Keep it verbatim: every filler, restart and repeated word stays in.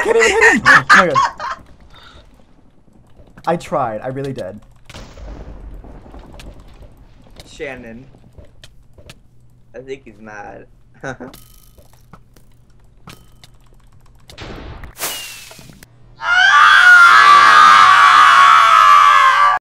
I can't even hit him! Oh my god. I tried. I really did. Shannon. I think he's mad.